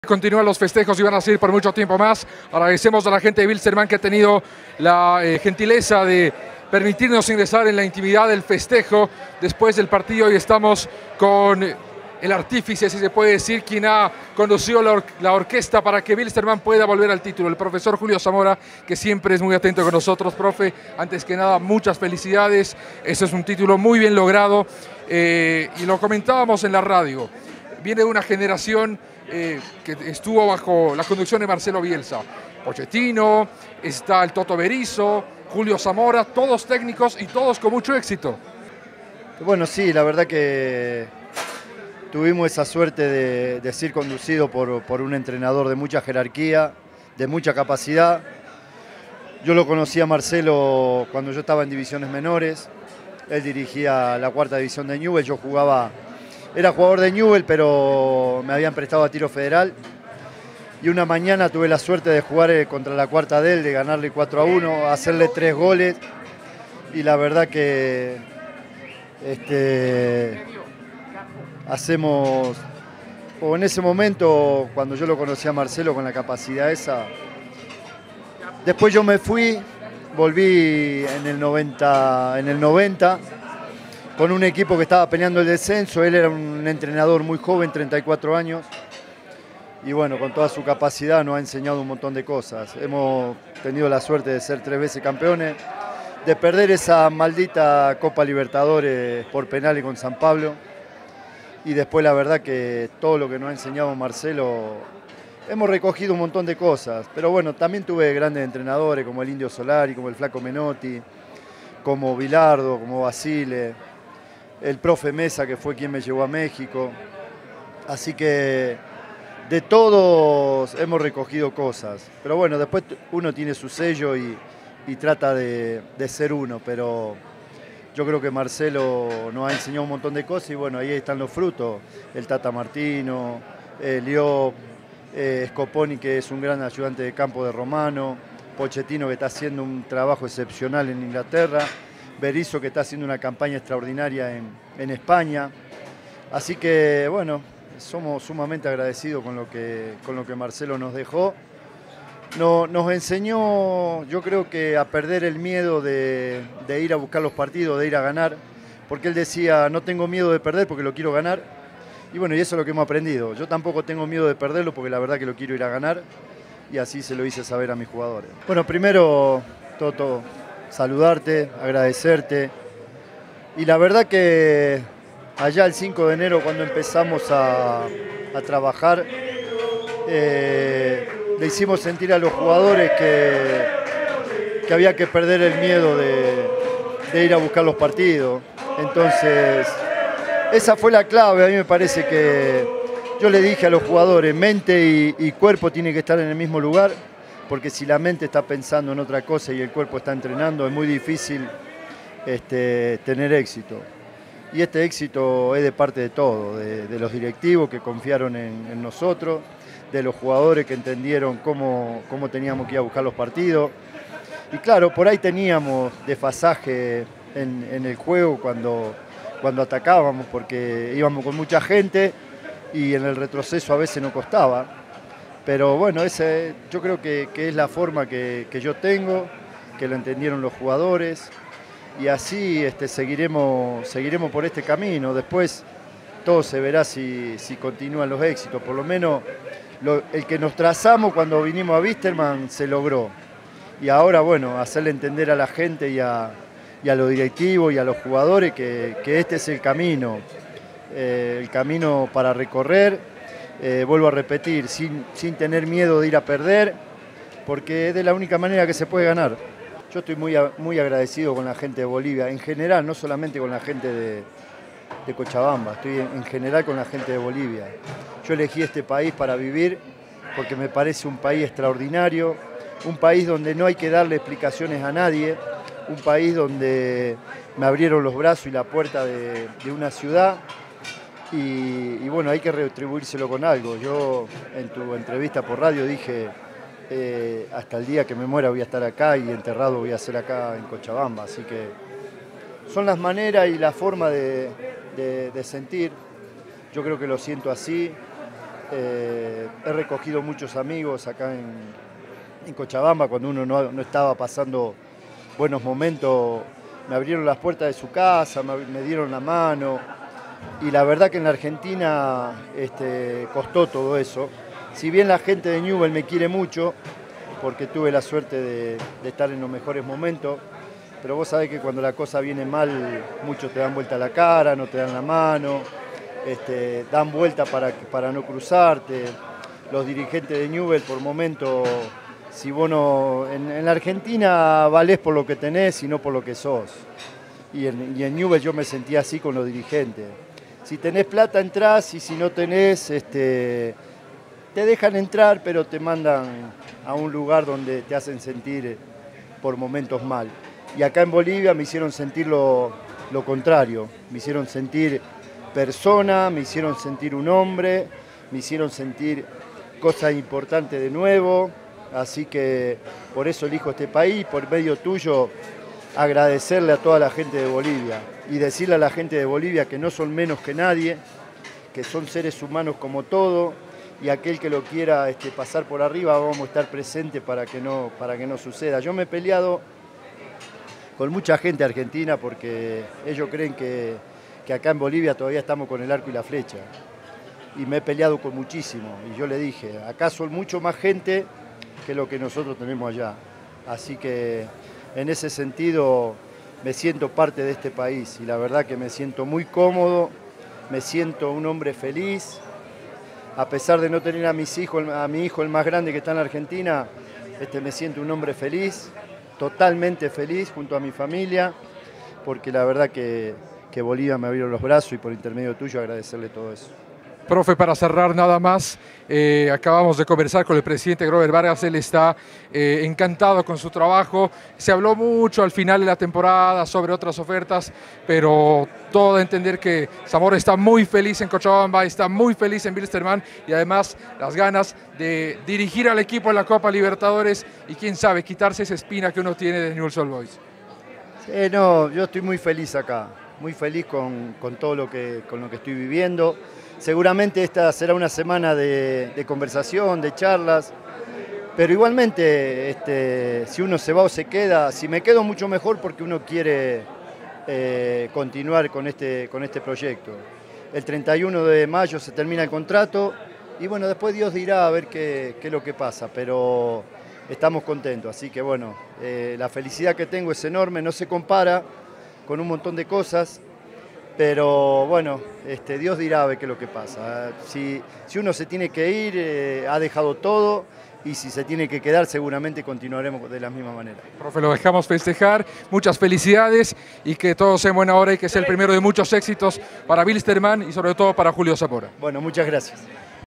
Continúan los festejos y van a seguir por mucho tiempo más. Agradecemos a la gente de Wilstermann que ha tenido la gentileza de permitirnos ingresar en la intimidad del festejo después del partido, y estamos con el artífice, si se puede decir, quien ha conducido la orquesta para que Wilstermann pueda volver al título, el profesor Julio Zamora, que siempre es muy atento con nosotros. Profe, antes que nada, muchas felicidades. Este es un título muy bien logrado, y lo comentábamos en la radio. Viene de una generación que estuvo bajo la conducción de Marcelo Bielsa. Pochettino, está el Toto Berizzo, Julio Zamora, todos técnicos y todos con mucho éxito. Bueno, sí, la verdad que tuvimos esa suerte de ser conducido por un entrenador de mucha jerarquía, de mucha capacidad. Yo lo conocí a Marcelo cuando yo estaba en divisiones menores. Él dirigía la 4ª división de Newell's, yo era jugador de Newell's, pero me habían prestado a Tiro Federal. Y una mañana tuve la suerte de jugar contra la 4ª de él, de ganarle 4-1, hacerle 3 goles. Y la verdad que o en ese momento, cuando yo lo conocí a Marcelo con la capacidad esa, después yo me fui, volví en el 90 con un equipo que estaba peleando el descenso. Él era un entrenador muy joven, 34 años, y bueno, con toda su capacidad nos ha enseñado un montón de cosas. Hemos tenido la suerte de ser 3 veces campeones, de perder esa maldita Copa Libertadores por penales con San Pablo, y después la verdad que todo lo que nos ha enseñado Marcelo, hemos recogido un montón de cosas. Pero bueno, también tuve grandes entrenadores como el Indio Solari, como el Flaco Menotti, como Bilardo, como Basile, el profe Mesa, que fue quien me llevó a México. Así que de todos hemos recogido cosas. Pero bueno, después uno tiene su sello y trata de ser uno. Pero yo creo que Marcelo nos ha enseñado un montón de cosas y bueno, ahí están los frutos. El Tata Martino, Liop, Scoponi, que es un gran ayudante de campo de Romano, Pochettino, que está haciendo un trabajo excepcional en Inglaterra, Berizzo, que está haciendo una campaña extraordinaria en España. Así que bueno, somos sumamente agradecidos con lo que Marcelo nos dejó. Nos enseñó, yo creo que a perder el miedo de ir a buscar los partidos, de ir a ganar, porque él decía, no tengo miedo de perder porque lo quiero ganar. Y bueno, y eso es lo que hemos aprendido. Yo tampoco tengo miedo de perderlo porque la verdad que lo quiero ir a ganar, y así se lo hice saber a mis jugadores. Bueno, primero, Toto, saludarte, agradecerte. Y la verdad que allá el 5 de enero, cuando empezamos a trabajar, le hicimos sentir a los jugadores que había que perder el miedo de ir a buscar los partidos. Entonces, esa fue la clave. A mí me parece que yo le dije a los jugadores, mente y cuerpo tienen que estar en el mismo lugar, porque si la mente está pensando en otra cosa y el cuerpo está entrenando, es muy difícil tener éxito. Y este éxito es de parte de todo, de los directivos que confiaron en nosotros, de los jugadores que entendieron cómo teníamos que ir a buscar los partidos. Y claro, por ahí teníamos desfasaje en el juego cuando atacábamos, porque íbamos con mucha gente y en el retroceso a veces nos costaba. Pero bueno, yo creo que es la forma que yo tengo, que lo entendieron los jugadores, y así seguiremos por este camino. Después todo se verá si continúan los éxitos. Por lo menos el que nos trazamos cuando vinimos a Wilstermann se logró. Y ahora, bueno, hacerle entender a la gente y a los directivos y a los jugadores que este es el camino para recorrer. Vuelvo a repetir, sin tener miedo de ir a perder, porque es de la única manera que se puede ganar. Yo estoy muy agradecido con la gente de Bolivia, en general, no solamente con la gente de Cochabamba, estoy en general con la gente de Bolivia. Yo elegí este país para vivir porque me parece un país extraordinario, un país donde no hay que darle explicaciones a nadie, un país donde me abrieron los brazos y la puerta de una ciudad. Y bueno, hay que retribuírselo con algo. Yo en tu entrevista por radio dije, hasta el día que me muera voy a estar acá y enterrado voy a ser acá en Cochabamba. Así que son las maneras y la forma de sentir. Yo creo que lo siento así. He recogido muchos amigos acá en Cochabamba, cuando uno no estaba pasando buenos momentos, me abrieron las puertas de su casa, me dieron la mano, y la verdad que en la Argentina costó todo eso. Si bien la gente de Newell's me quiere mucho, porque tuve la suerte de estar en los mejores momentos, pero vos sabés que cuando la cosa viene mal, muchos te dan vuelta la cara, no te dan la mano, dan vuelta para no cruzarte. Los dirigentes de Newell's por momentos, si vos no... En la Argentina valés por lo que tenés y no por lo que sos. Y en Newell's yo me sentía así con los dirigentes. Si tenés plata entrás, y si no tenés, te dejan entrar, pero te mandan a un lugar donde te hacen sentir por momentos mal. Y acá en Bolivia me hicieron sentir lo contrario, me hicieron sentir persona, me hicieron sentir un hombre, me hicieron sentir cosas importantes de nuevo, así que por eso elijo este país, por medio tuyo agradecerle a toda la gente de Bolivia y decirle a la gente de Bolivia que no son menos que nadie, que son seres humanos como todo, y aquel que lo quiera pasar por arriba vamos a estar presentes para que no suceda. Yo me he peleado con mucha gente argentina porque ellos creen que acá en Bolivia todavía estamos con el arco y la flecha. Y me he peleado con muchísimo. Y yo le dije, acá son mucho más gente que lo que nosotros tenemos allá. Así que en ese sentido me siento parte de este país. Y la verdad que me siento muy cómodo, me siento un hombre feliz. A pesar de no tener a mi hijo el más grande que está en la Argentina, me siento un hombre feliz, totalmente feliz junto a mi familia, porque la verdad que Bolivia me abrió los brazos y por intermedio tuyo agradecerle todo eso. Profe, para cerrar nada más, acabamos de conversar con el presidente Grover Vargas, él está encantado con su trabajo, se habló mucho al final de la temporada sobre otras ofertas, pero todo a entender que Zamora está muy feliz en Cochabamba, está muy feliz en Wilstermann y además las ganas de dirigir al equipo en la Copa Libertadores y quién sabe, quitarse esa espina que uno tiene de Newell's Old Boys. No, yo estoy muy feliz acá, muy feliz con todo lo que estoy viviendo. Seguramente esta será una semana de conversación, de charlas, pero igualmente si uno se va o se queda, si me quedo mucho mejor porque uno quiere continuar con este proyecto. El 31 de mayo se termina el contrato y bueno, después Dios dirá a ver qué es lo que pasa, pero estamos contentos, así que bueno, la felicidad que tengo es enorme, no se compara con un montón de cosas. Pero bueno, Dios dirá a ver qué es lo que pasa. Si uno se tiene que ir, ha dejado todo, y si se tiene que quedar, seguramente continuaremos de la misma manera. Profe, lo dejamos festejar, muchas felicidades y que todo sea en buena hora y que sea el primero de muchos éxitos para Wilstermann y sobre todo para Julio Zamora. Bueno, muchas gracias.